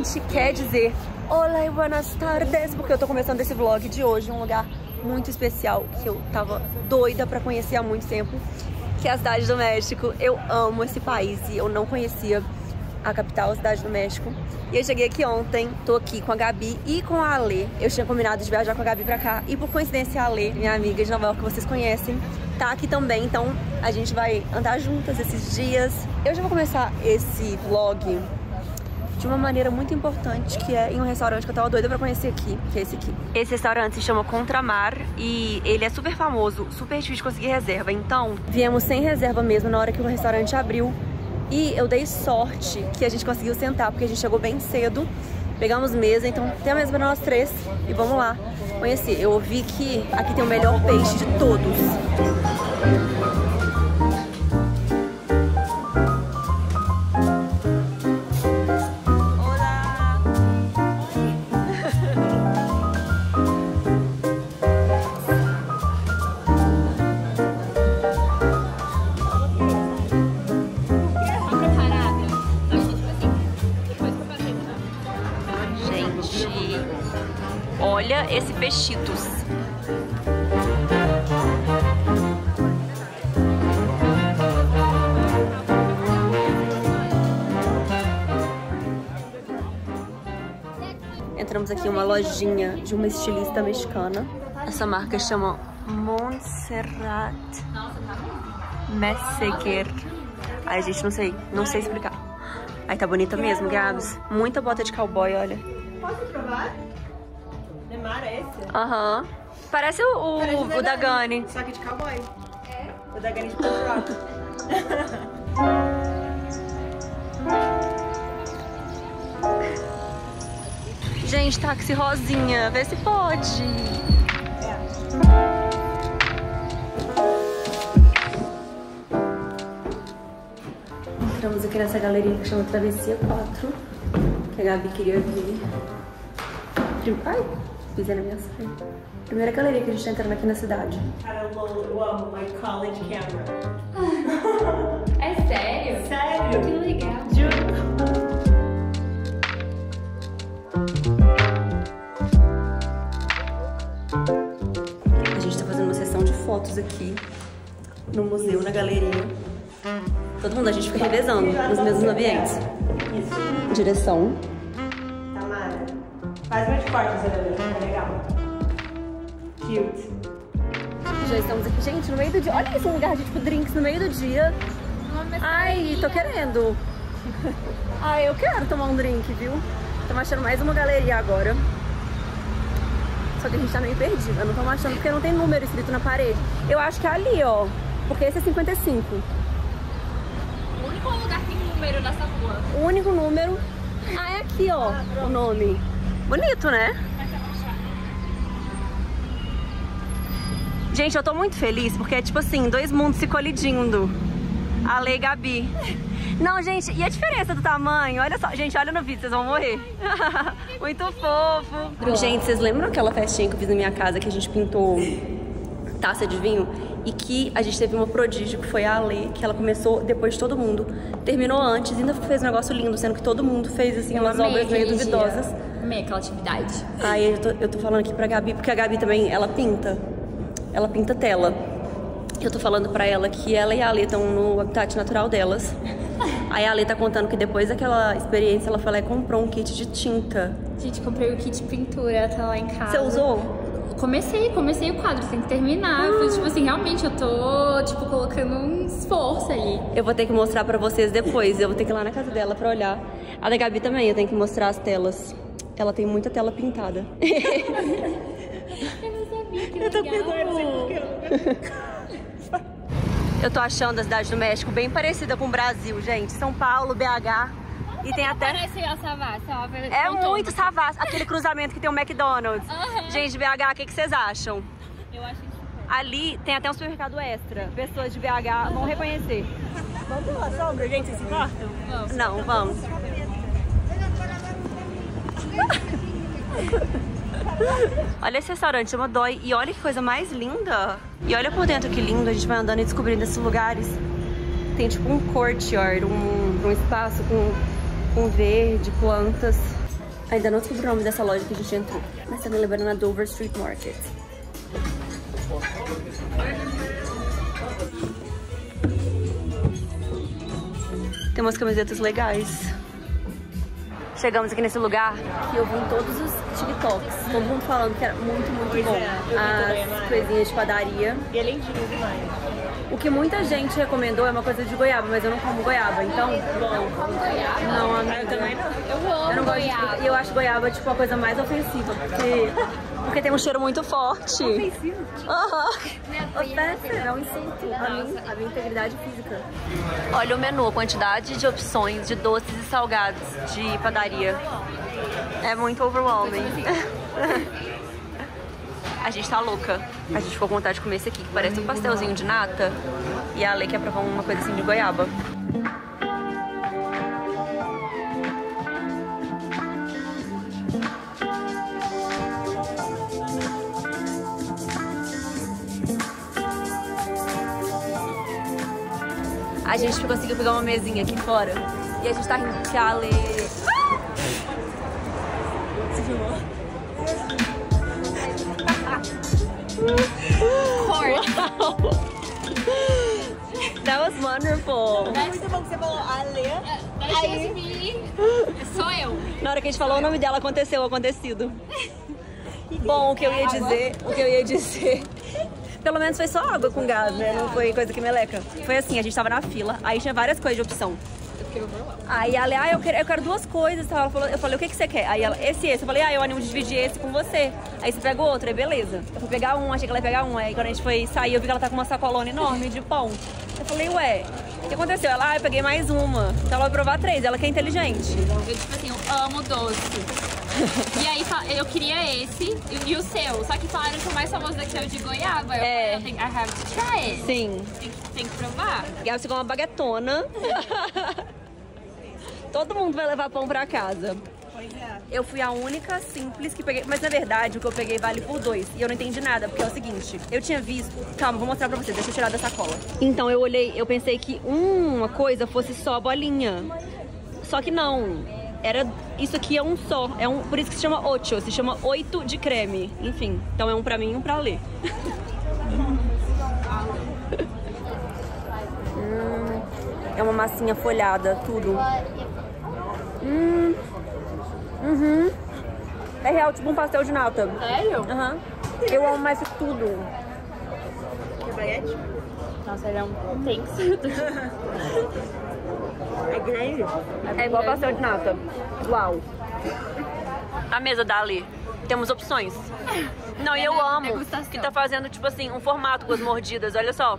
literalmente quer dizer olá e buenas tardes, porque eu tô começando esse vlog de hoje em um lugar muito especial que eu tava doida pra conhecer há muito tempo, que é a Cidade do México. Eu amo esse país e eu não conhecia a capital, a Cidade do México. E eu cheguei aqui ontem, tô aqui com a Gabi e com a Ale. Eu tinha combinado de viajar com a Gabi pra cá e por coincidência a Ale, minha amiga de Nova York, que vocês conhecem, tá aqui também, então a gente vai andar juntas esses dias. Eu já vou começar esse vlog de uma maneira muito importante, que é em um restaurante que eu tava doida pra conhecer aqui, que é esse aqui. Esse restaurante se chama Contramar e ele é super famoso, super difícil de conseguir reserva. Então, viemos sem reserva mesmo na hora que o restaurante abriu. E eu dei sorte que a gente conseguiu sentar, porque a gente chegou bem cedo. Pegamos mesa, então tem a mesa para nós três. E vamos lá conhecer. Eu ouvi que aqui tem o melhor peixe de todos. Olha esse peixitos. Entramos aqui em uma lojinha de uma estilista mexicana. Essa marca chama Montserrat Messeguer. Ai, gente, não sei explicar. Ai, tá bonita mesmo, Gabs. Muita bota de cowboy, olha. Posso provar? Nemara é esse? Aham. Parece o Dagani. Só que de cowboy. É? O Dagani de punk. Gente, táxi rosinha. Vê se pode. Entramos aqui nessa galeria que chama Travessia 4. Que a Gabi queria ver. Ai, pisei na minha saia. Primeira galeria que a gente tá entrando aqui na cidade. Cara, eu amo my college camera. É sério? Sério? Que legal. Juro. A gente tá fazendo uma sessão de fotos aqui no museu, na galeria. Todo mundo, a gente fica revezando nos mesmos ambientes. Isso. Direção. Tamara. Faz meu de corte essa galeria, é legal. Cute. Já estamos aqui, gente, no meio do dia. Olha isso, um lugar de tipo drinks no meio do dia. Ai, tô querendo. Ai, eu quero tomar um drink, viu? Estamos achando mais uma galeria agora. Só que a gente tá meio perdida. Não estamos achando porque não tem número escrito na parede. Eu acho que é ali, ó. Porque esse é 55. O único lugar que tem número nessa rua. O único número. Ah, é aqui, ó. O nome. Bonito, né? Gente, eu tô muito feliz porque é tipo assim, dois mundos se colidindo. Ale e Gabi. Não, gente, e a diferença do tamanho? Olha só, gente, olha no vídeo, vocês vão morrer. Muito fofo. Gente, vocês lembram aquela festinha que eu fiz na minha casa que a gente pintou taça de vinho? E que a gente teve uma prodígio, que foi a Ale, que ela começou depois de todo mundo. Terminou antes, ainda fez um negócio lindo, sendo que todo mundo fez, assim, umas obras meio duvidosas. Amei aquela atividade. Aí eu tô falando aqui pra Gabi, porque a Gabi também, ela pinta tela. Eu tô falando pra ela que ela e a Ale estão no habitat natural delas. Aí a Ale tá contando que depois daquela experiência, ela foi lá e comprou um kit de tinta. Gente, comprei o kit de pintura, tá lá em casa. Você usou? Comecei o quadro, tem que terminar. Tipo assim, realmente eu tô, tipo, colocando um esforço ali. Eu vou ter que mostrar pra vocês depois. Eu vou ter que ir lá na casa dela pra olhar. A da Gabi também, eu tenho que mostrar as telas. Ela tem muita tela pintada. Eu não sabia, que legal. Eu tô pensando, não sei porquê. Eu tô achando a Cidade do México bem parecida com o Brasil, gente. São Paulo, BH. E tem até... Parece a Savassi, É muito Savassi, aquele cruzamento que tem o McDonald's. Gente, BH, o que vocês acham? Eu acho isso. Ali tem até um supermercado extra. Pessoas de BH vão reconhecer. Vamos pela sombra, gente, vocês se importam? Vamos. Não, vamos. Olha esse restaurante, chama Dói. E olha que coisa mais linda. E olha por dentro que lindo. A gente vai andando e descobrindo esses lugares. Tem tipo um courtyard, um espaço com verde, plantas. Ainda não descobri o nome dessa loja que a gente entrou, mas tá me lembrando na Dover Street Market. Tem umas camisetas legais. Chegamos aqui nesse lugar que eu vi em todos os TikToks. Todo mundo falando que era muito, muito bom. As coisinhas de padaria. E é lindinho demais. O que muita gente recomendou é uma coisa de goiaba, mas eu não como goiaba, então... Não como goiaba? Não, Eu também não. Eu amo eu não gosto goiaba. e eu acho goiaba, tipo, a coisa mais ofensiva, porque tem um cheiro muito forte. Ofensivo? Aham. Ofensa, É um insulto à minha integridade física. Olha o menu, a quantidade de opções de doces e salgados de padaria. É muito overwhelming. A gente tá louca. A gente ficou com vontade de comer esse aqui, que parece um pastelzinho de nata. E a Ale quer provar uma coisa assim de goiaba. A gente conseguiu pegar uma mesinha aqui fora. E a gente tá rindo que a Ale... Você filmou? Wow. That was wonderful. Muito bom que você falou Ale. Sou eu. Na hora que a gente falou o nome dela, aconteceu o acontecido. Bom, o que eu ia dizer... Pelo menos foi só água com gás, né? Não foi coisa que meleca. Foi assim, a gente tava na fila, aí tinha várias coisas de opção. Aí ela, eu quero duas coisas, tá? Eu falei, o que você quer? Aí ela, esse. Eu falei, eu animo de dividir esse com você. Aí você pega o outro, aí beleza. Eu fui pegar um, achei que ela ia pegar um. Aí quando a gente foi sair, eu vi que ela tá com uma sacolona enorme de pão. Eu falei, ué, o que aconteceu? Ela, eu peguei mais uma. Então ela vai provar 3, ela que é inteligente. Eu, tipo assim, eu amo doce. E aí eu queria esse e o seu. Só que falaram que o mais famoso daqui é o de goiaba. Eu falei, I have to try it. Sim. Tem que provar. Gabi ficou uma baguetona. Todo mundo vai levar pão pra casa. Pois é. Eu fui a única simples que peguei, mas na verdade o que eu peguei vale por 2. E eu não entendi nada, porque é o seguinte, eu tinha visto... Calma, vou mostrar pra vocês, deixa eu tirar da sacola. Então eu olhei, eu pensei que uma coisa fosse só bolinha. Só que não. Isso aqui é um só, por isso que se chama 8, se chama 8 de creme. Enfim, então é um pra mim e um pra ler. É uma massinha folhada, tudo. É real, tipo um pastel de nata. Sério? Aham. Eu amo mais tudo. Que baguete? Nossa, ele é um tenso. É grande? É igual pastel de nata. Uau. A mesa da Ali. Temos opções. Não, e eu amo degustação. que tá fazendo, tipo assim, um formato com as mordidas. Olha só.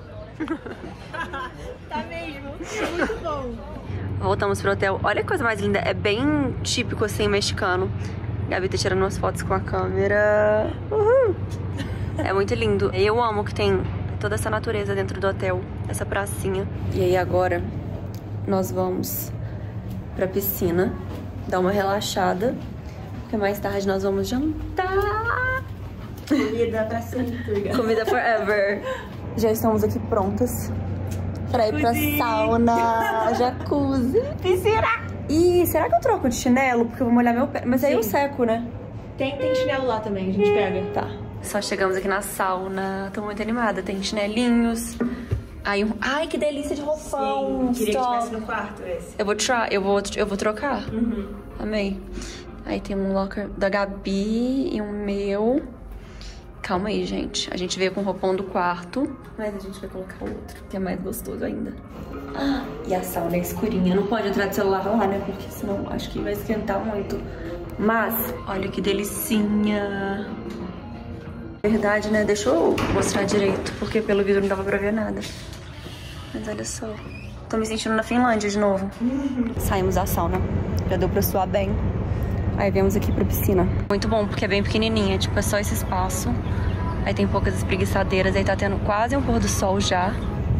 Tá mesmo? Muito bom. Voltamos pro hotel. Olha que coisa mais linda. É bem típico, assim, mexicano. Gabi tá tirando umas fotos com a câmera. Uhul. É muito lindo. Eu amo que tem toda essa natureza dentro do hotel. Essa pracinha. E aí agora nós vamos pra piscina. Dar uma relaxada. Porque mais tarde nós vamos jantar. Comida pra sempre. Comida forever. Já estamos aqui prontas pra ir pra sauna, jacuzzi, piscina. E será que eu troco de chinelo? Porque eu vou molhar meu pé. Mas aí eu seco, né? Tem chinelo lá também, a gente pega. Tá. Só chegamos aqui na sauna. Tô muito animada. Tem chinelinhos. Aí, ai, que delícia de roupão. Queria que Stop. tivesse no quarto esse. Eu vou trocar. Amei. Aí tem um locker da Gabi e um meu. Calma aí, gente. A gente veio com o roupão do quarto, mas a gente vai colocar o outro, que é mais gostoso ainda. E a sauna é escurinha. Não pode entrar de celular lá, né? Porque senão acho que vai esquentar muito. Mas, olha que delicinha. Verdade, né? Deixa eu mostrar direito, porque pelo vidro não dava pra ver nada. Mas olha só. Tô me sentindo na Finlândia de novo. Saímos da sauna. Já deu pra suar bem. Aí viemos aqui pra piscina. Muito bom, porque é bem pequenininha, tipo, é só esse espaço. Aí tem poucas espreguiçadeiras, aí tá tendo quase um pôr do sol já.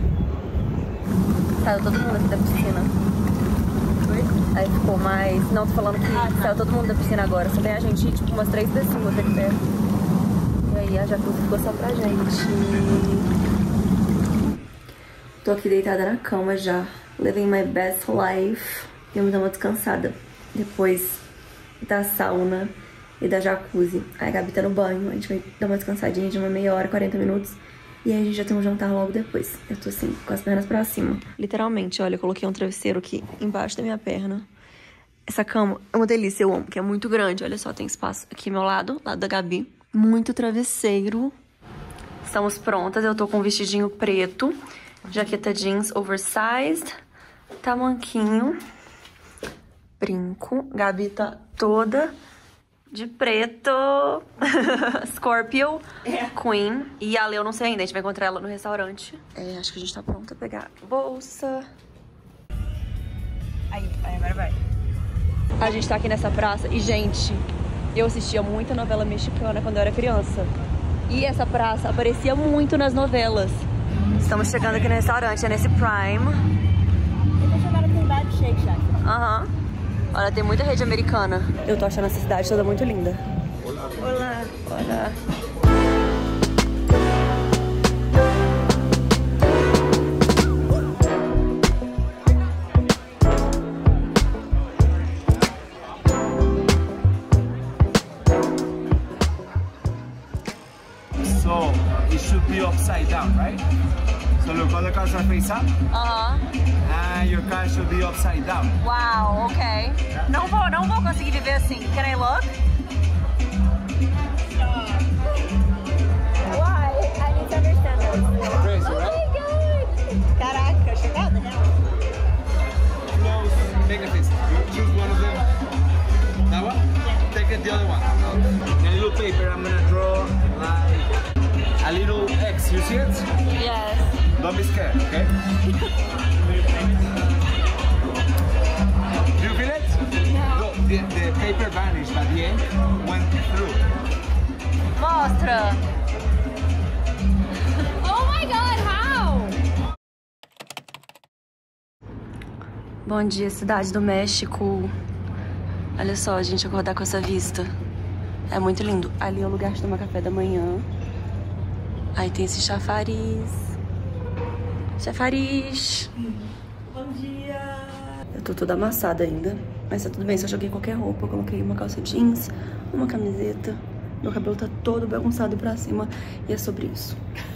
Saiu todo mundo aqui da piscina. Aí ficou mais... Não, tô falando que saiu todo mundo da piscina agora. Só tem a gente, tipo, umas 3 pessoas aqui perto. E aí a jacuzzi ficou só pra gente. Tô aqui deitada na cama já. Living my best life. E eu me dou uma descansada. Depois da sauna e da jacuzzi. Aí a Gabi tá no banho, a gente vai dar uma descansadinha de uma meia hora, 40 minutos. E aí a gente já tem um jantar logo depois. Eu tô assim, com as pernas pra cima. Literalmente, olha, eu coloquei um travesseiro aqui embaixo da minha perna. Essa cama é uma delícia, eu amo, que é muito grande. Olha só, tem espaço aqui ao meu lado da Gabi. Muito travesseiro. Estamos prontas, eu tô com um vestidinho preto, jaqueta jeans oversized, tamanquinho, brinco. Gabi tá toda de preto. Scorpio Queen. E a Lê eu não sei ainda, a gente vai encontrar ela no restaurante. Acho que a gente tá pronta a pegar a bolsa. Aí, agora vai. A gente tá aqui nessa praça e, gente, eu assistia muita novela mexicana quando eu era criança. E essa praça aparecia muito nas novelas. Estamos chegando aqui no restaurante, é nesse Prime. Eu tô chamando com bar de Shake Shack. Aham. Olha, tem muita rede americana. Eu tô achando essa cidade toda muito linda. Olá. Olha. So it should be upside down, right? So look, all the cars are face up, and your car should be upside down. Uau, ok. Não vou conseguir viver assim. Can I look? Why? I need to understand this. Crazy, right? Caraca, chegada, né? Close, make a fist. You choose one of them. That one? Take it the other one. In a little paper, I'm gonna draw like a little X. You see it? Yes. Don't be scared, okay? Do you feel it? No. The paper vanished, but the ink went through. Mostra. Oh my god, how? Bom dia, cidade do México. Olha só, a gente acordar com essa vista. É muito lindo. Ali é o lugar de tomar café da manhã. Aí tem esse chafariz. Chafariz. Bom dia. Eu tô toda amassada ainda, mas tá tudo bem, só joguei qualquer roupa. Eu coloquei uma calça jeans, uma camiseta. Meu cabelo tá todo bagunçado pra cima e é sobre isso.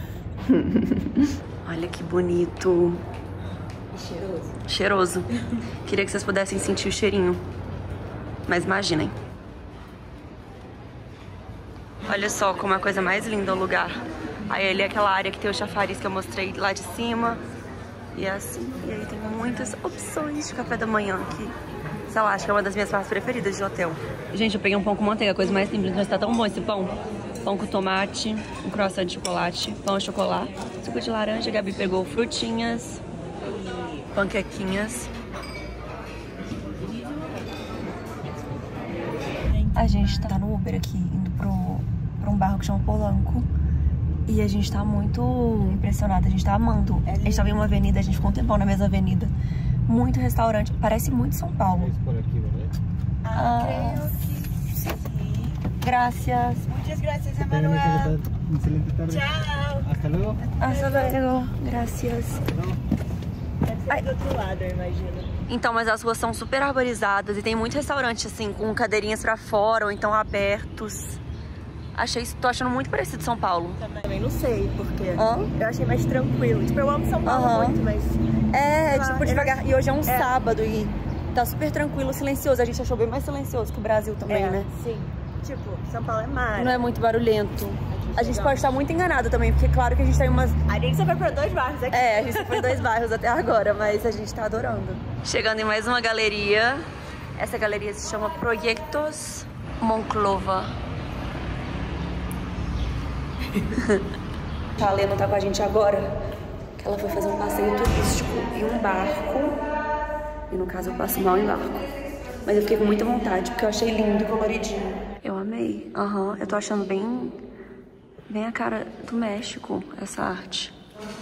Olha que bonito. E cheiroso. Cheiroso. Queria que vocês pudessem sentir o cheirinho. Mas imaginem. Olha só como é a coisa mais linda o lugar. Aí ali é aquela área que tem o chafariz que eu mostrei lá de cima. E é assim. E aí tem muitas opções de café da manhã que, sei lá, acho que é uma das minhas partes preferidas de hotel. Gente, eu peguei um pão com manteiga, a coisa mais simples, mas tá tão bom esse pão. Pão com tomate, um croissant de chocolate, pão de chocolate, suco de laranja. A Gabi pegou frutinhas, panquequinhas. A gente tá no Uber aqui, indo pra um bairro que chama Polanco. E a gente tá muito impressionada, a gente tá amando. A gente tava em uma avenida, a gente ficou um tempão na mesma avenida. Muito restaurante, parece muito São Paulo. Creio que sim. Gracias. Muitas graças, Emanuel. Excelente tarde. Tchau. Hasta luego. Hasta luego. Gracias. Deve ser do outro lado, eu imagino. Então, mas as ruas são super arborizadas e tem muito restaurante, assim, com cadeirinhas pra fora ou então abertos. Tô achando muito parecido São Paulo. Também não sei porque eu achei mais tranquilo. Tipo, eu amo São Paulo muito, mas... Tipo, devagar. E hoje é um sábado e tá super tranquilo, silencioso. A gente achou bem mais silencioso que o Brasil também, né? Sim. Tipo, São Paulo é mar. Não é muito barulhento. A gente pode estar muito enganado também, porque claro que a gente tá em umas... A gente só foi pra 2 bairros aqui. A gente só foi 2 bairros até agora, mas a gente tá adorando. Chegando em mais uma galeria. Essa galeria se chama Proyectos Monclova. A Lê não tá com a gente agora, que ela foi fazer um passeio turístico em um barco. E no caso eu passo mal em barco. Mas eu fiquei com muita vontade, porque eu achei lindo e coloridinho. Eu amei. Eu tô achando bem a cara do México, essa arte.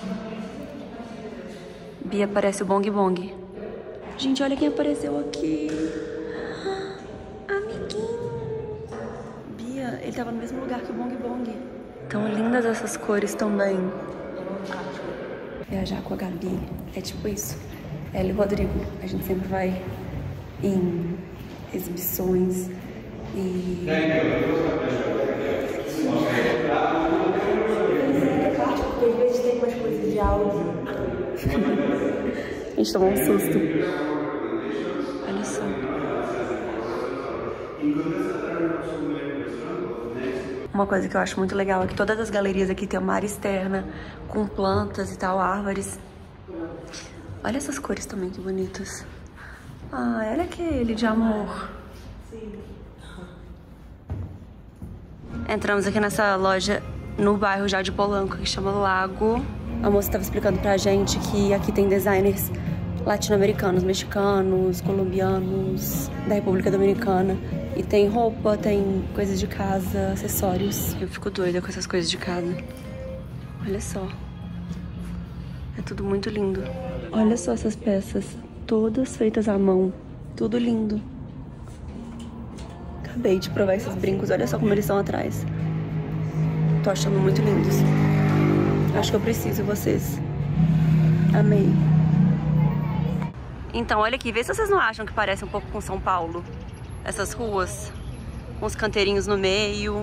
Bia parece o Bong Bong. Gente, olha quem apareceu aqui. Amiguinho. Bia, ele tava no mesmo lugar que o Bong Bong. Tão lindas essas cores também. Viajar com a Gabi é tipo isso. Ela e o Rodrigo, a gente sempre vai em exibições, E... Às vezes tem umas coisas de áudio. A gente tomou um susto. Olha só. Uma coisa que eu acho muito legal é que todas as galerias aqui tem uma área externa com plantas e tal, árvores. Olha essas cores também, que bonitas. Ah, olha aquele de amor. Entramos aqui nessa loja no bairro já de Polanco, que chama Lago. A moça estava explicando pra gente que aqui tem designers latino-americanos, mexicanos, colombianos, da República Dominicana. E tem roupa, tem coisas de casa, acessórios. Eu fico doida com essas coisas de casa. Olha só. É tudo muito lindo. Olha só essas peças, todas feitas à mão. Tudo lindo. Acabei de provar esses brincos, olha só como eles estão atrás. Tô achando muito lindos. Acho que eu preciso, vocês. Amei. Então, olha aqui, vê se vocês não acham que parece um pouco com São Paulo. Essas ruas, com os canteirinhos no meio.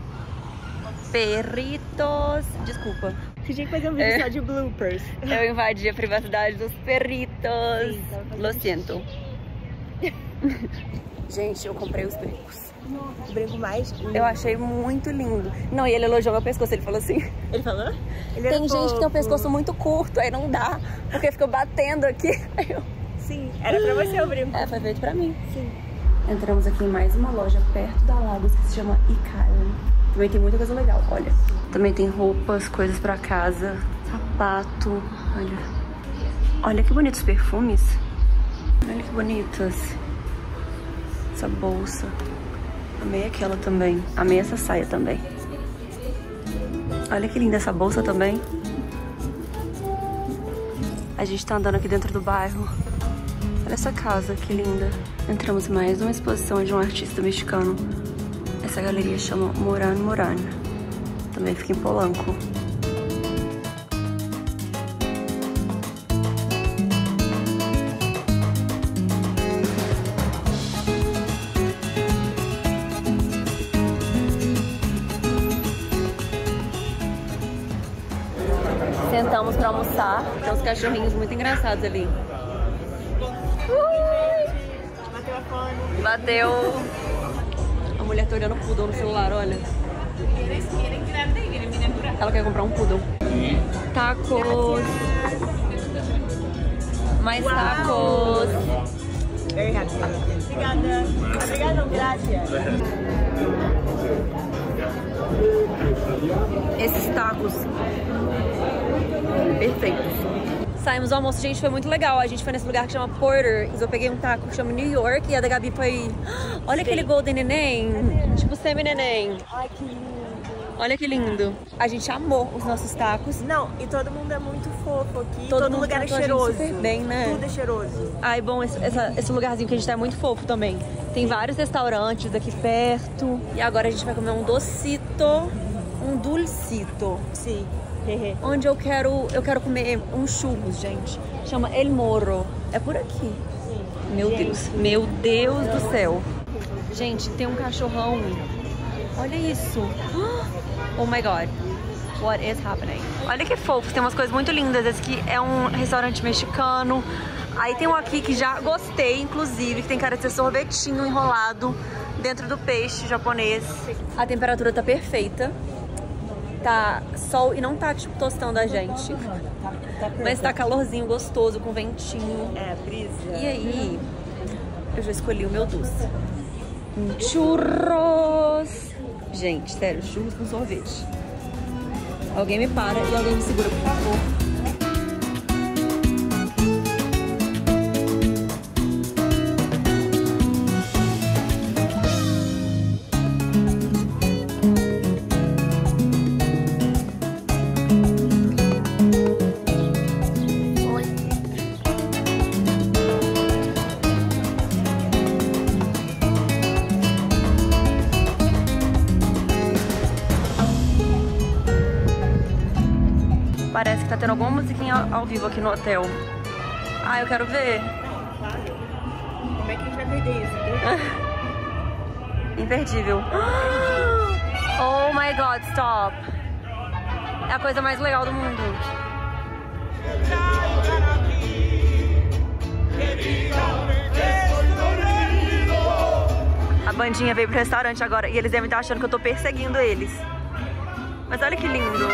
Perritos. Desculpa. Você tinha que fazer um vídeo só de bloopers. Eu invadi a privacidade dos perritos. Lo siento. Gente, eu comprei os brincos. O brinco mais lindo. Eu achei muito lindo. Não, e ele elogiou meu pescoço, ele falou assim. Ele falou? Ele tem gente que tem um pescoço muito curto, aí não dá, porque fica batendo aqui. Aí eu... Sim, era pra você o brinco. É, foi feito pra mim. Sim. Entramos aqui em mais uma loja perto da Lagos que se chama Icarian. Também tem muita coisa legal, olha. Também tem roupas, coisas pra casa, sapato, olha. Olha que bonitos perfumes. Olha que bonitas. Essa bolsa. Amei aquela também. Amei essa saia também. Olha que linda essa bolsa também. A gente tá andando aqui dentro do bairro. Olha essa casa, que linda. Entramos em mais uma exposição de um artista mexicano. Essa galeria chama Moran Moran. Também fica em Polanco. Sentamos pra almoçar. Tem uns cachorrinhos muito engraçados ali. Bateu a fome. Bateu. A mulher tá olhando o poodle no celular, olha. Ela quer comprar um poodle. Tacos. Mais tacos. Very happy. Obrigada. Obrigada, não, graças. Esses tacos perfeitos. Saímos do almoço, gente, foi muito legal. A gente foi nesse lugar que chama Porter's. Eu peguei um taco que chama New York e a da Gabi foi... Olha aquele golden neném, tipo semi-neném. Ai, que lindo. Olha que lindo. A gente amou os nossos tacos. Não, e todo mundo é muito fofo aqui. Todo Todo mundo lugar é tratou a gente cheiroso. super bem, né? Tudo é cheiroso. Ai, bom, esse lugarzinho que a gente tá é muito fofo também. Tem vários restaurantes aqui perto. E agora a gente vai comer um docito, um dulcito. Sim. Onde eu quero comer um churros, gente. Chama El Morro. É por aqui. Meu Deus. Meu Deus do céu. Gente, tem um cachorrão. Olha isso. Oh my God. What is happening? Olha que fofo. Tem umas coisas muito lindas. Esse aqui é um restaurante mexicano. Aí tem um aqui que já gostei, inclusive, que tem cara de ser sorvetinho enrolado dentro do peixe japonês. A temperatura tá perfeita. Tá sol e não tá, tipo, tostando a gente. Mas tá calorzinho, gostoso, com ventinho. É, brisa. E aí, eu já escolhi o meu doce. Churros! Gente, sério, churros com sorvete. Alguém me para e alguém me segura, por favor. Parece que tá tendo alguma musiquinha ao vivo aqui no hotel. Ah, eu quero ver. Como é que a gente vai perder isso? Imperdível. Oh my god, stop. É a coisa mais legal do mundo. A bandinha veio pro restaurante agora e eles devem estar achando que eu tô perseguindo eles. Mas olha que lindo.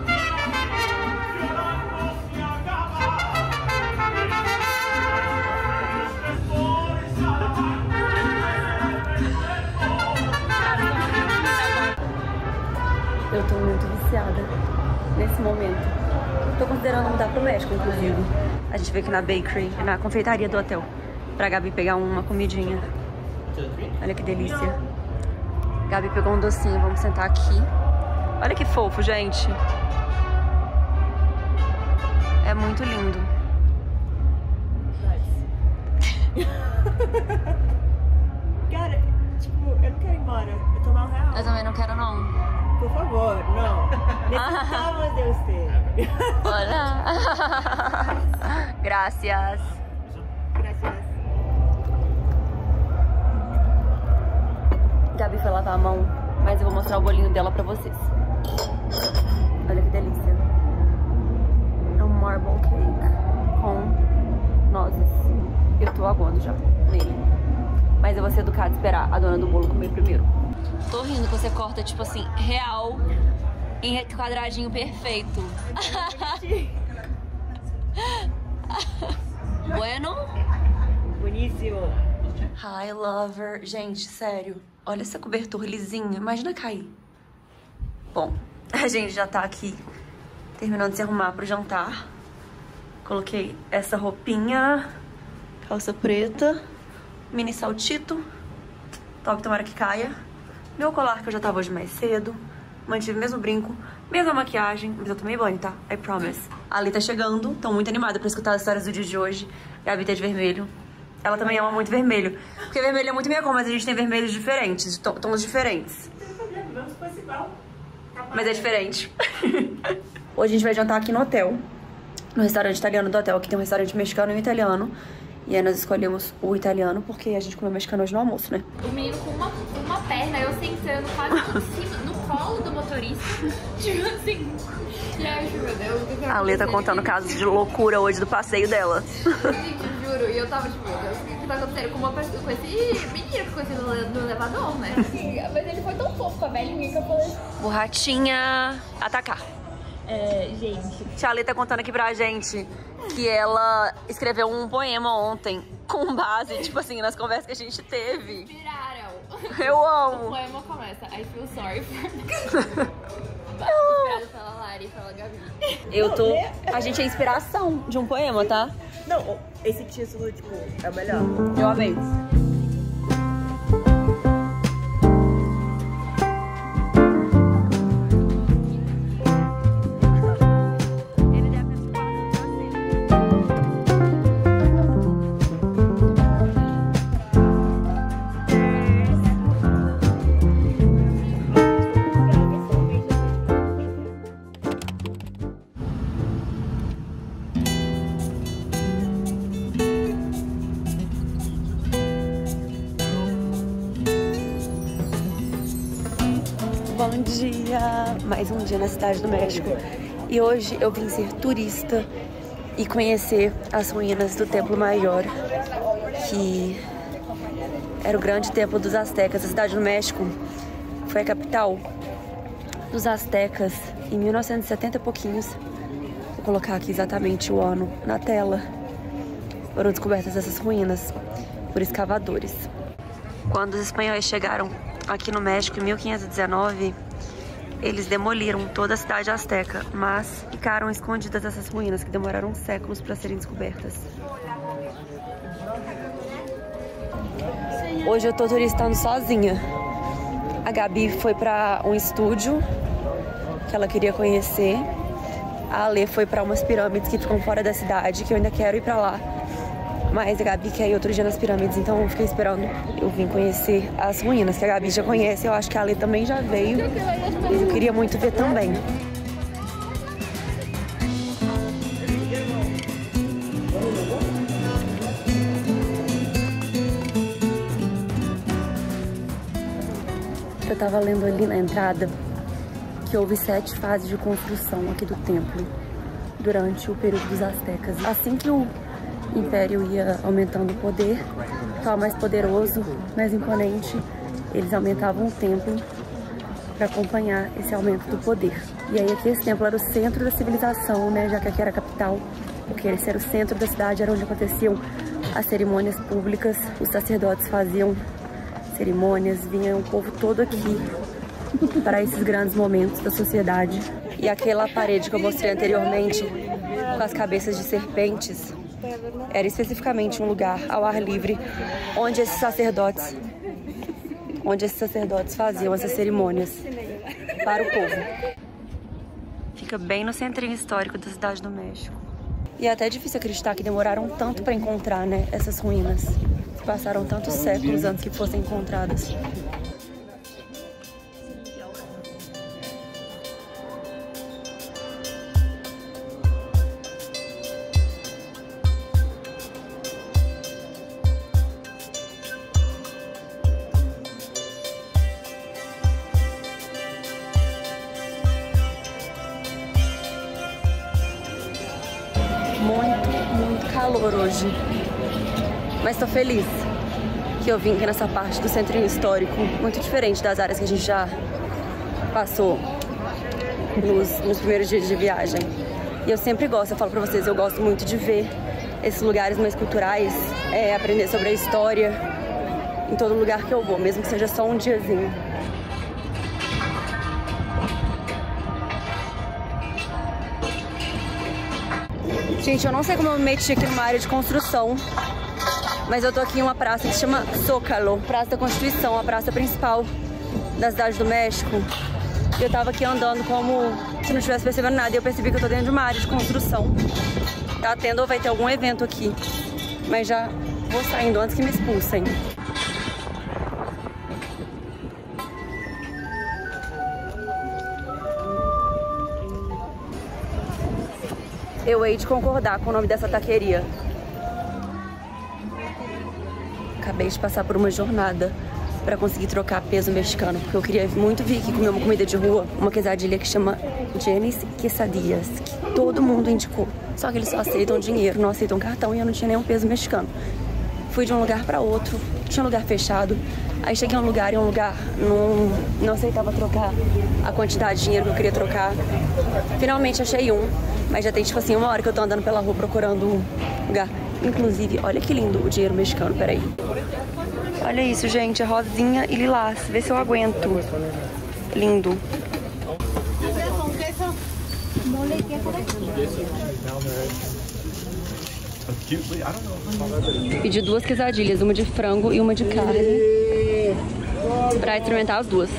Eu tô muito viciada nesse momento. Tô considerando mudar pro México, inclusive. A gente veio aqui na bakery, na confeitaria do hotel, pra Gabi pegar uma comidinha. Olha que delícia. Gabi pegou um docinho, vamos sentar aqui. Olha que fofo, gente. É muito lindo. Cara, tipo, eu não quero ir embora. Eu tô mal real. Eu também não quero, não. Por favor, não. Necessitamos de você. Olha. Gracias. Gracias. Gabi foi lavar a mão, mas eu vou mostrar o bolinho dela pra vocês. Olha que delícia. É um marble cake com nozes. Eu tô aguando já nele. Mas eu vou ser educada e esperar a dona do bolo comer primeiro. Tô rindo que você corta, tipo assim, real em quadradinho perfeito. Bueno? Bueníssimo. Hi, lover. Gente, sério. Olha essa cobertura lisinha. Imagina cair. Bom, a gente já tá aqui terminando de se arrumar pro jantar. Coloquei essa roupinha, calça preta, mini saltito, top tomara que caia. Meu colar que eu já tava hoje mais cedo. Mantive o mesmo brinco, mesma maquiagem. Mas eu tomei banho, tá? I promise. A Ali tá chegando, tô muito animada pra escutar as histórias do dia de hoje. Gabi tá de vermelho. Ela também ama muito vermelho. Porque vermelho é muito minha cor, mas a gente tem vermelhos diferentes, tons diferentes. Não tem problema, vamos pro festival. Mas é diferente. Hoje a gente vai jantar aqui no hotel. No restaurante italiano do hotel. Aqui tem um restaurante mexicano e um italiano. E aí nós escolhemos o italiano porque a gente comeu mexicano hoje no almoço, né? O menino com uma perna, eu sentando quase em cima, no colo do motorista. Tipo assim. E aí, meu Deus. A Lê tá contando casos de loucura hoje do passeio dela. Gente, juro. E eu tava tipo, meu Deus, o que tá acontecendo com uma pessoa, com esse menino que eu conheci no elevador, né? Sim, mas ele foi tão fofo com a velhinha que eu falei. Borratinha atacar. Gente. Tia Lê tá contando aqui pra gente que ela escreveu um poema ontem com base, tipo assim, nas conversas que a gente teve. Viraram. Eu O amo. poema começa, I feel sorry for inspirado pela Lari e pela Gabi. Eu tô... A gente é inspiração de um poema, tá? Não, esse título, tipo, é o melhor. Eu amei. Bom dia! Mais um dia na cidade do México. E hoje eu vim ser turista e conhecer as ruínas do Templo Maior, que era o grande templo dos Aztecas. A cidade do México foi a capital dos Aztecas em 1970 e pouquinhos. Vou colocar aqui exatamente o ano na tela. Foram descobertas essas ruínas por escavadores. Quando os espanhóis chegaram aqui no México em 1519, eles demoliram toda a cidade azteca, mas ficaram escondidas essas ruínas que demoraram séculos para serem descobertas. Hoje eu tô turistando sozinha. A Gabi foi para um estúdio que ela queria conhecer. A Ale foi para umas pirâmides que ficam fora da cidade, que eu ainda quero ir para lá. Mas a Gabi quer ir outro dia nas pirâmides, então eu fiquei esperando. Eu vim conhecer as ruínas, que a Gabi já conhece. Eu acho que a Ale também já veio. Mas eu queria muito ver também. Eu tava lendo ali na entrada que houve 7 fases de construção aqui do templo durante o período dos astecas. Assim que o império ia aumentando o poder, ficava mais poderoso, mais imponente, eles aumentavam o templo para acompanhar esse aumento do poder. E aí aqui esse templo era o centro da civilização, né, já que aqui era a capital, porque esse era o centro da cidade, era onde aconteciam as cerimônias públicas, os sacerdotes faziam cerimônias, vinha o povo todo aqui para esses grandes momentos da sociedade. E aquela parede que eu mostrei anteriormente, com as cabeças de serpentes, era especificamente um lugar ao ar livre, onde esses sacerdotes faziam essas cerimônias para o povo. Fica bem no centrinho histórico da Cidade do México. E é até difícil acreditar que demoraram tanto para encontrar, né, essas ruínas. Passaram tantos séculos antes que fossem encontradas. Muito calor hoje, mas tô feliz que eu vim aqui nessa parte do centrinho histórico, muito diferente das áreas que a gente já passou nos primeiros dias de viagem. E eu sempre gosto, eu falo pra vocês, eu gosto muito de ver esses lugares mais culturais, aprender sobre a história em todo lugar que eu vou, mesmo que seja só um diazinho. Gente, eu não sei como eu me meti aqui numa área de construção, mas eu tô aqui em uma praça que se chama Zócalo, Praça da Constituição, a praça principal da Cidade do México. E eu tava aqui andando como se não estivesse percebendo nada, e eu percebi que eu tô dentro de uma área de construção. Tá tendo ou vai ter algum evento aqui, mas já vou saindo antes que me expulsem. Eu hei de concordar com o nome dessa taqueria. Acabei de passar por uma jornada para conseguir trocar peso mexicano, porque eu queria muito vir aqui comer uma comida de rua, uma quesadilha que chama Jenny's Quesadillas, que todo mundo indicou. Só que eles só aceitam dinheiro, não aceitam cartão, e eu não tinha nenhum peso mexicano. Fui de um lugar para outro, tinha um lugar fechado. Aí cheguei em um lugar e um lugar não aceitava trocar a quantidade de dinheiro que eu queria trocar. Finalmente achei um, mas já tem tipo assim 1 hora que eu tô andando pela rua procurando um lugar. Inclusive, olha que lindo o dinheiro mexicano, peraí. Olha isso, gente, é rosinha e lilás. Vê se eu aguento. Lindo. Pedi 2 quesadilhas, uma de frango e uma de carne, pra experimentar as duas.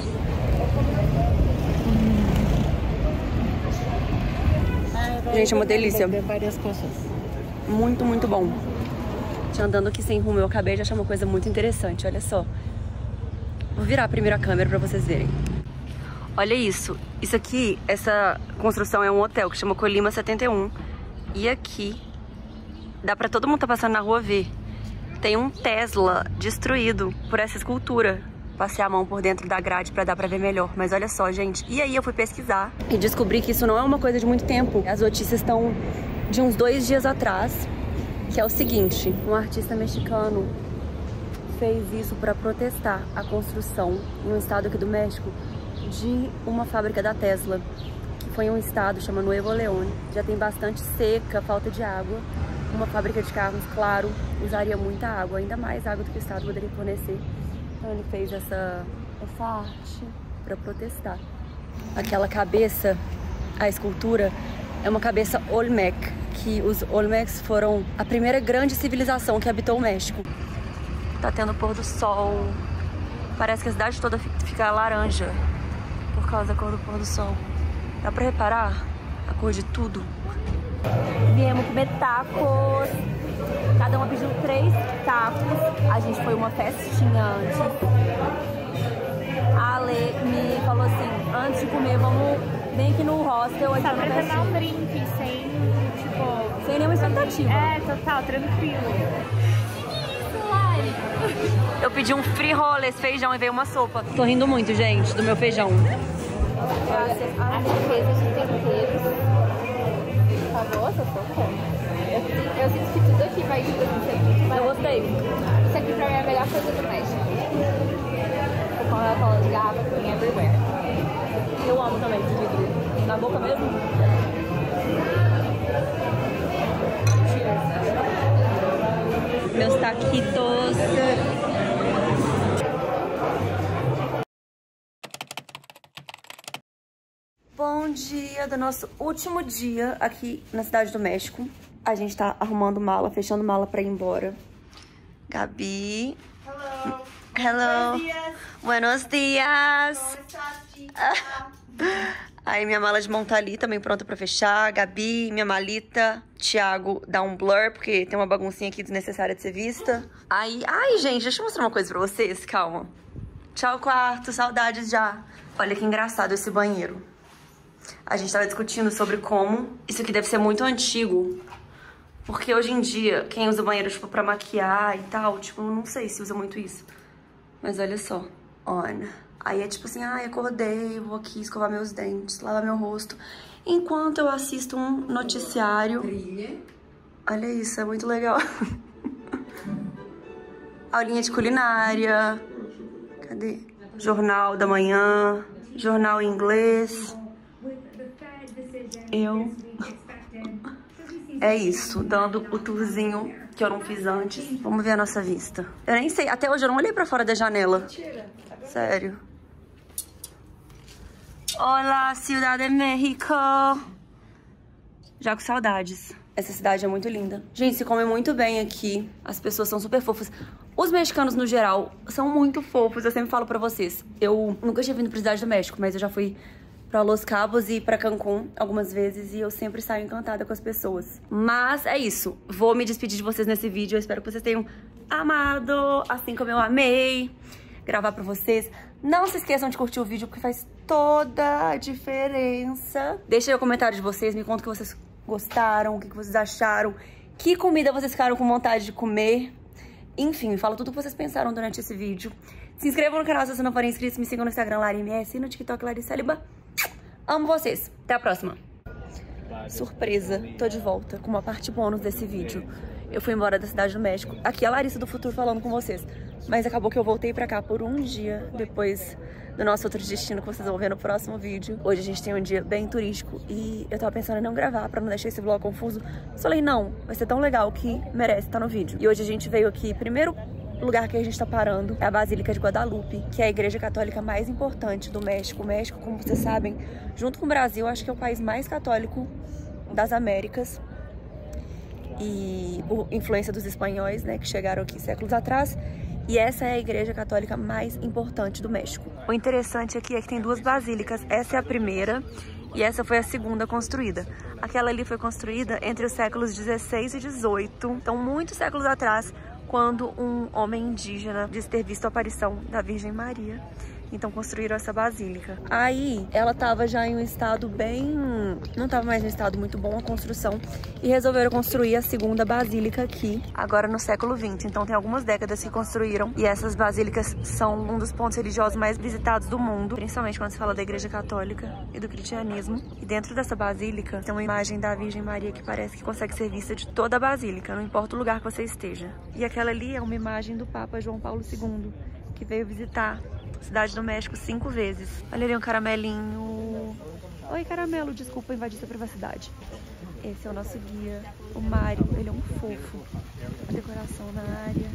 Gente, é uma delícia. Muito, muito bom. Andando aqui sem rumo, eu acabei de achar uma coisa muito interessante, olha só. Vou virar a primeira câmera pra vocês verem. Olha isso. Isso aqui, essa construção é um hotel que chama Colima 71. E aqui, dá pra todo mundo tá passando na rua ver. Tem um Tesla destruído por essa escultura. Passei a mão por dentro da grade pra dar pra ver melhor. Mas olha só, gente. E aí eu fui pesquisar e descobri que isso não é uma coisa de muito tempo. As notícias estão de uns 2 dias atrás. Que é o seguinte, um artista mexicano fez isso para protestar a construção em um estado aqui do México de uma fábrica da Tesla, que foi em um estado chamado Nuevo León. Já tem bastante seca, falta de água. Uma fábrica de carros, claro, usaria muita água, ainda mais água do que o estado poderia fornecer. Então ele fez essa arte para protestar. Aquela cabeça, a escultura, é uma cabeça Olmec, que os Olmecs foram a primeira grande civilização que habitou o México. Tá tendo pôr do sol. Parece que a cidade toda fica laranja por causa da cor do pôr do sol. Dá pra reparar a cor de tudo? Viemos comer tacos. Cada uma pediu 3 tacos. A gente foi uma festinha antes. A Ale me falou assim, antes de comer, vem aqui no hostel. Só pra tomar um drink, sem nenhuma expectativa. É, total, tranquilo. Lari. Eu pedi um frijoles, feijão e veio uma sopa. Tô rindo muito, gente, do meu feijão. A riqueza de temperos. Por favor, essa sopa. Eu sinto que tudo aqui vai tipo assim, Eu gostei. Isso aqui pra mim é a melhor coisa do México. O Coca-Cola de garrafa tem everywhere. Eu amo também esse vidro. Na boca mesmo? Meus taquitos. Bom dia do nosso último dia aqui na Cidade do México. A gente tá arrumando mala, fechando mala pra ir embora. Gabi. Hello. Hello. Buenos dias. Buenos dias. Como está, chica? Aí minha mala de mão tá ali, também pronta pra fechar. Gabi, minha malita. Thiago dá um blur, porque tem uma baguncinha aqui desnecessária de ser vista. Aí, ai, gente, deixa eu mostrar uma coisa pra vocês, calma. Tchau, quarto, saudades já. Olha que engraçado esse banheiro. A gente tava discutindo sobre como isso aqui deve ser muito antigo. Porque hoje em dia, quem usa banheiro, tipo, pra maquiar e tal, tipo, eu não sei se usa muito isso. Mas olha só, on. Aí é tipo assim, ai, acordei, vou aqui escovar meus dentes, lavar meu rosto. Enquanto eu assisto um noticiário. Olha isso, é muito legal. Aulinha de culinária. Cadê? Jornal da manhã. Jornal em inglês. Eu... É isso, dando o tourzinho que eu não fiz antes. Vamos ver a nossa vista. Eu nem sei, até hoje eu não olhei pra fora da janela. Sério. Olá, Ciudad de México. Já com saudades. Essa cidade é muito linda. Gente, se come muito bem aqui. As pessoas são super fofas. Os mexicanos, no geral, são muito fofos. Eu sempre falo pra vocês. Eu nunca tinha vindo pra Cidade do México, mas eu já fui pra Los Cabos e pra Cancún algumas vezes e eu sempre saio encantada com as pessoas. Mas é isso. Vou me despedir de vocês nesse vídeo. Eu espero que vocês tenham amado, assim como eu amei gravar pra vocês. Não se esqueçam de curtir o vídeo, porque faz toda a diferença. Deixa aí o comentário de vocês, me conta o que vocês gostaram, o que vocês acharam, que comida vocês ficaram com vontade de comer. Enfim, me fala tudo o que vocês pensaram durante esse vídeo. Se inscrevam no canal se vocês não forem inscritos, me sigam no Instagram LariMS e no TikTok LariCeliba. Amo vocês. Até a próxima. Surpresa, tô de volta com uma parte bônus desse vídeo. Eu fui embora da Cidade do México. Aqui é a Larissa do Futuro falando com vocês. Mas acabou que eu voltei pra cá por um dia depois do nosso outro destino que vocês vão ver no próximo vídeo. Hoje a gente tem um dia bem turístico e eu tava pensando em não gravar pra não deixar esse vlog confuso. Falei, não, vai ser tão legal que merece estar no vídeo. E hoje a gente veio aqui, primeiro lugar que a gente tá parando é a Basílica de Guadalupe, que é a igreja católica mais importante do México. O México, como vocês sabem, junto com o Brasil, acho que é o país mais católico das Américas. E por influência dos espanhóis, né, que chegaram aqui séculos atrás. E essa é a igreja católica mais importante do México. O interessante aqui é que tem duas basílicas. Essa é a primeira e essa foi a segunda construída. Aquela ali foi construída entre os séculos 16 e 18. Então, muitos séculos atrás, quando um homem indígena disse ter visto a aparição da Virgem Maria. Então construíram essa basílica. Aí ela tava já em um estado bem... não tava mais em um estado muito bom a construção. E resolveram construir a segunda basílica aqui, agora no século XX. Então tem algumas décadas que construíram. E essas basílicas são um dos pontos religiosos mais visitados do mundo. Principalmente quando se fala da igreja católica e do cristianismo. E dentro dessa basílica tem uma imagem da Virgem Maria que parece que consegue ser vista de toda a basílica, não importa o lugar que você esteja. E aquela ali é uma imagem do Papa João Paulo II, que veio visitar Cidade do México 5 vezes. Olha ali um caramelinho. Oi, caramelo, desculpa invadir sua privacidade. Esse é o nosso guia, o Mário. Ele é um fofo. A decoração na área.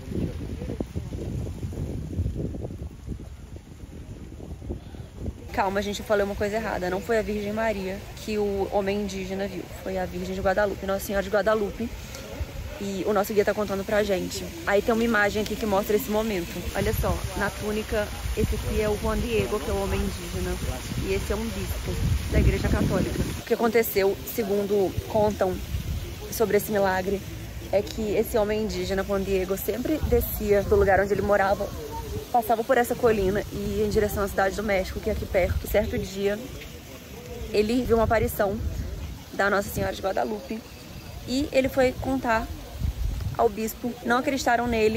Calma, gente, eu falei uma coisa errada. Não foi a Virgem Maria que o homem indígena viu. Foi a Virgem de Guadalupe, Nossa Senhora de Guadalupe. E o nosso guia tá contando pra gente. Aí tem uma imagem aqui que mostra esse momento. Olha só, na túnica, esse aqui é o Juan Diego, que é o homem indígena. E esse é um bispo da igreja católica. O que aconteceu, segundo contam sobre esse milagre, é que esse homem indígena, Juan Diego, sempre descia do lugar onde ele morava, passava por essa colina e ia em direção à Cidade do México, que é aqui perto. Certo dia, ele viu uma aparição da Nossa Senhora de Guadalupe e ele foi contar ao bispo. Não acreditaram nele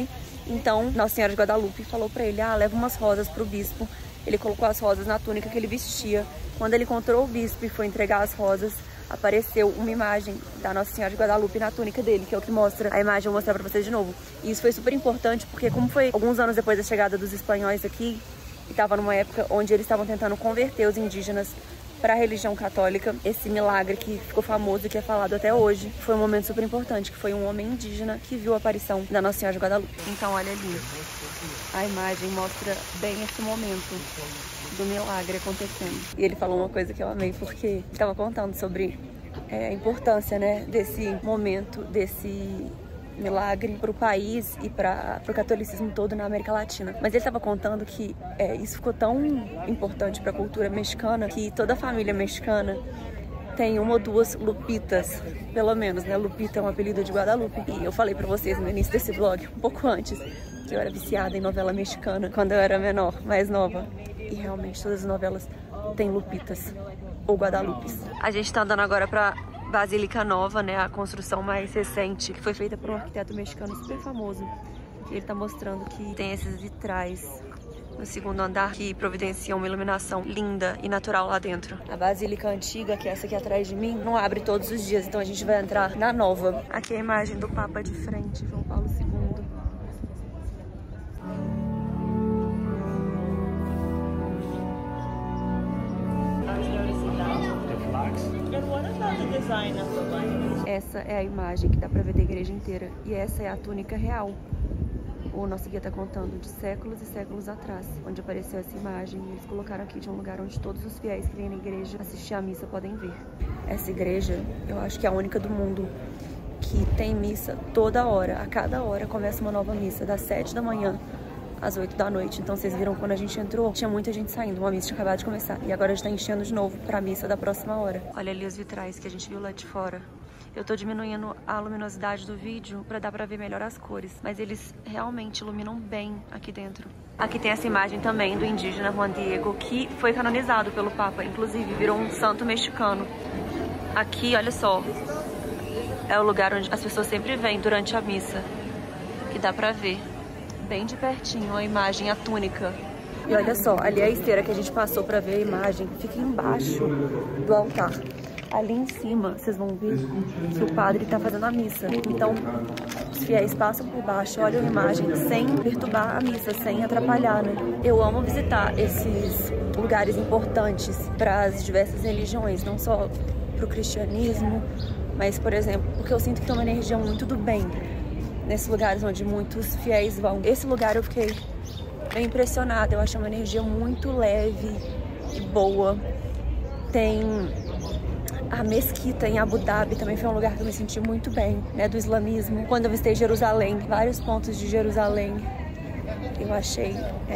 Então, Nossa Senhora de Guadalupe falou pra ele, leva umas rosas pro bispo. Ele colocou as rosas na túnica que ele vestia. Quando ele encontrou o bispo e foi entregar as rosas, apareceu uma imagem da Nossa Senhora de Guadalupe na túnica dele, que é o que mostra a imagem. Eu vou mostrar pra vocês de novo. E isso foi super importante, porque como foi alguns anos depois da chegada dos espanhóis aqui, e tava numa época onde eles estavam tentando converter os indígenas para a religião católica, esse milagre que ficou famoso e que é falado até hoje, foi um momento super importante, que foi um homem indígena que viu a aparição da Nossa Senhora de Guadalupe. Então olha ali, a imagem mostra bem esse momento do milagre acontecendo. E ele falou uma coisa que eu amei, porque ele estava contando sobre a importância, né, desse momento, desse milagre para o país e para o catolicismo todo na América Latina. Mas ele estava contando que isso ficou tão importante para a cultura mexicana que toda a família mexicana tem uma ou duas Lupitas, pelo menos, né? Lupita é um apelido de Guadalupe. E eu falei para vocês no início desse vlog, um pouco antes, que eu era viciada em novela mexicana quando eu era menor, mais nova. E realmente todas as novelas têm Lupitas ou Guadalupes. A gente tá andando agora pra Basílica Nova, né, a construção mais recente, que foi feita por um arquiteto mexicano super famoso. E ele tá mostrando que tem esses vitrais no segundo andar que providenciam uma iluminação linda e natural lá dentro. A Basílica Antiga, que é essa aqui atrás de mim, não abre todos os dias, então a gente vai entrar na nova. Aqui é a imagem do Papa de frente, João Paulo II. Essa é a imagem que dá pra ver da igreja inteira. E essa é a túnica real. O nosso guia tá contando de séculos e séculos atrás, onde apareceu essa imagem. E eles colocaram aqui de um lugar onde todos os fiéis que vêm na igreja assistir a missa podem ver. Essa igreja, eu acho que é a única do mundo que tem missa toda hora. A cada hora começa uma nova missa, das 7 da manhã às 8 da noite. Então vocês viram quando a gente entrou, tinha muita gente saindo, uma missa tinha acabado de começar. E agora a gente tá enchendo de novo pra missa da próxima hora. Olha ali os vitrais que a gente viu lá de fora. Eu tô diminuindo a luminosidade do vídeo pra dar pra ver melhor as cores, mas eles realmente iluminam bem aqui dentro. Aqui tem essa imagem também do indígena Juan Diego, que foi canonizado pelo Papa, inclusive virou um santo mexicano. Aqui, olha só, é o lugar onde as pessoas sempre vêm durante a missa, que dá pra ver bem de pertinho a imagem, a túnica. E olha só, ali é a esteira que a gente passou pra ver a imagem, fica embaixo do altar. Ali em cima, vocês vão ver que o padre tá fazendo a missa. Então, os fiéis passam por baixo, olham a imagem sem perturbar a missa, sem atrapalhar, né? Eu amo visitar esses lugares importantes para as diversas religiões, não só pro cristianismo, mas, por exemplo, porque eu sinto que tem uma energia muito do bem nesses lugares onde muitos fiéis vão. Esse lugar eu fiquei bem impressionada, eu achei uma energia muito leve e boa. Tem a mesquita em Abu Dhabi, também foi um lugar que eu me senti muito bem, né, do islamismo. Quando eu visitei Jerusalém, vários pontos de Jerusalém, eu achei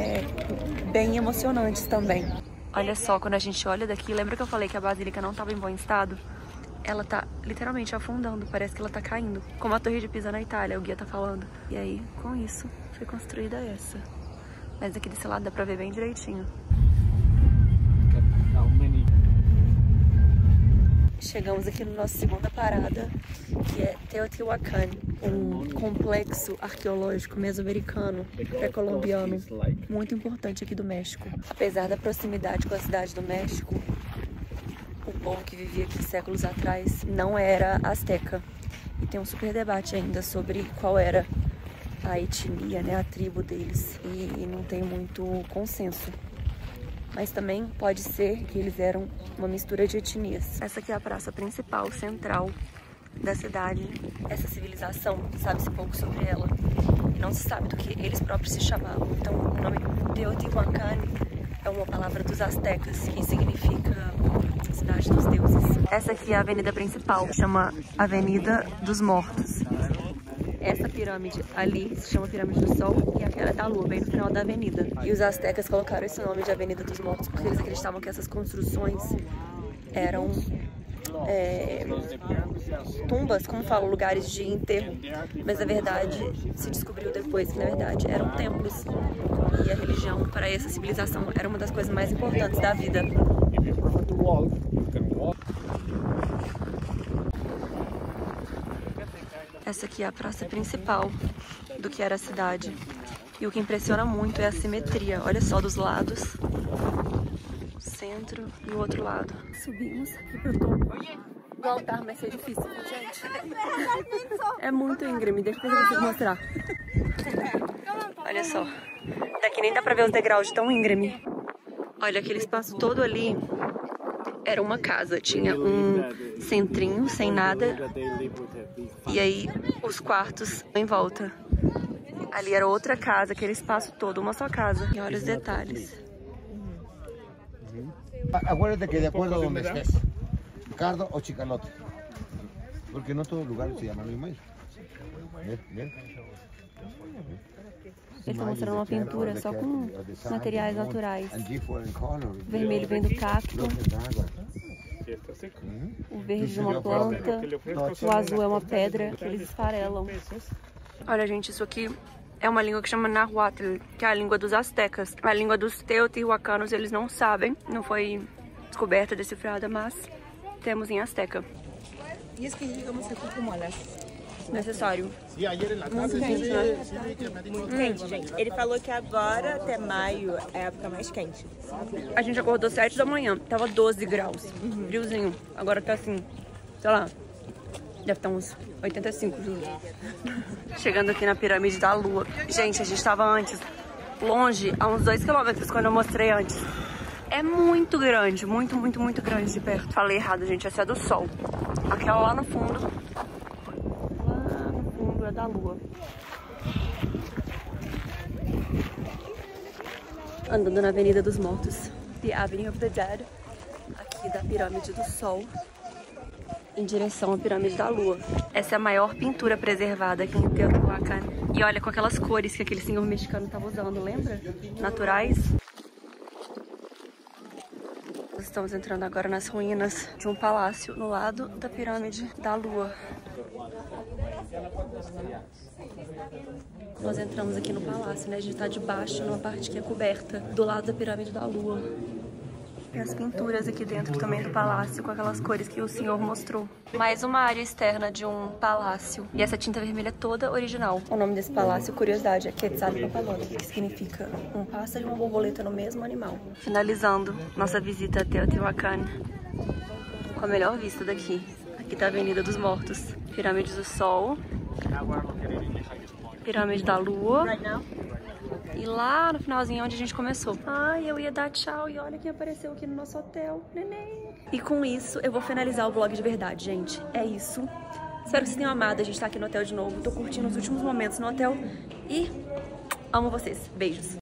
bem emocionantes também. Olha só, quando a gente olha daqui, lembra que eu falei que a Basílica não estava em bom estado? Ela tá literalmente afundando, parece que ela tá caindo. Como a Torre de Pisa na Itália, o guia tá falando. E aí, com isso, foi construída essa. Mas aqui desse lado dá pra ver bem direitinho. Chegamos aqui na nossa segunda parada, que é Teotihuacan, um complexo arqueológico mesoamericano, pré-colombiano, muito importante aqui do México. Apesar da proximidade com a cidade do México, o povo que vivia aqui séculos atrás não era asteca. E tem um super debate ainda sobre qual era a etnia, né, a tribo deles. E não tem muito consenso. Mas também pode ser que eles eram uma mistura de etnias. Essa aqui é a praça principal, central da cidade. Essa civilização, sabe-se pouco sobre ela. E não se sabe do que eles próprios se chamavam. Então o nome Teotihuacan é uma palavra dos astecas, que significa cidade dos deuses. Essa aqui é a avenida principal, chama Avenida dos Mortos. Essa pirâmide ali se chama Pirâmide do Sol e aquela da Lua, bem no final da avenida. E os astecas colocaram esse nome de Avenida dos Mortos porque eles acreditavam que essas construções eram tumbas, como falam, lugares de enterro. Mas na verdade se descobriu depois que na verdade eram templos. E a religião para essa civilização era uma das coisas mais importantes da vida. Essa aqui é a praça principal do que era a cidade. E o que impressiona muito é a simetria. Olha só dos lados. O centro e o outro lado. Subimos aqui pro topo do altar, mas é difícil, gente. É muito íngreme, depois eu vou mostrar. Olha só. Daqui nem dá pra ver os degraus de tão íngreme. Olha, aquele espaço todo ali era uma casa. Tinha um centrinho sem nada. E aí os quartos em volta. Ali era outra casa, aquele espaço todo, uma só casa. E olha os detalhes. Acuérdate que de acuerdo a donde estés, Cardo o Chicalote, porque no todo lugar se llama lo mismo. Eles estão mostrando uma pintura só com materiais naturais. O vermelho vem do cacto, o verde é uma planta, o azul é uma pedra que eles esfarelam. Olha, gente, isso aqui é uma língua que chama Nahuatl, que é a língua dos astecas. A língua dos teotihuacanos eles não sabem, não foi descoberta, decifrada, mas temos em asteca. Y es que llegamos aquí como a las... Necessário. Muito quente, né? Muito quente, gente. Ele falou que agora, até maio, é a época mais quente. A gente acordou 7 da manhã, tava 12 graus, friozinho. Agora tá assim, sei lá, deve estar uns 85. Chegando aqui na pirâmide da Lua. Gente, a gente tava antes, longe, a uns 2 km, quando eu mostrei antes. É muito grande, muito, muito, muito grande de perto. Falei errado, gente, essa é do Sol. Aquela lá no fundo, é da Lua. Andando na Avenida dos Mortos, The Avenue of the Dead, aqui da Pirâmide do Sol, em direção à Pirâmide da Lua. Essa é a maior pintura preservada aqui em Teotihuacan. E olha, com aquelas cores que aquele senhor mexicano estava usando, lembra? Naturais. Nós estamos entrando agora nas ruínas de um palácio no lado da Pirâmide da Lua. Nós entramos aqui no palácio, né? A gente tá debaixo, numa parte que é coberta, do lado da Pirâmide da Lua. E as pinturas aqui dentro também do palácio, com aquelas cores que o senhor mostrou. Mais uma área externa de um palácio. E essa tinta vermelha é toda original. O nome desse palácio, curiosidade, é Quetzalcoatlótl, que significa um pássaro e uma borboleta no mesmo animal. Finalizando nossa visita a Teotihuacan com a melhor vista daqui. Aqui tá a Avenida dos Mortos. Pirâmide do Sol. Pirâmide da Lua. E lá no finalzinho onde a gente começou. Ai, eu ia dar tchau e olha quem apareceu aqui no nosso hotel. Neném. E com isso eu vou finalizar o vlog de verdade, gente. É isso. Espero que vocês tenham amado. A gente tá aqui no hotel de novo. Tô curtindo os últimos momentos no hotel. E amo vocês. Beijos.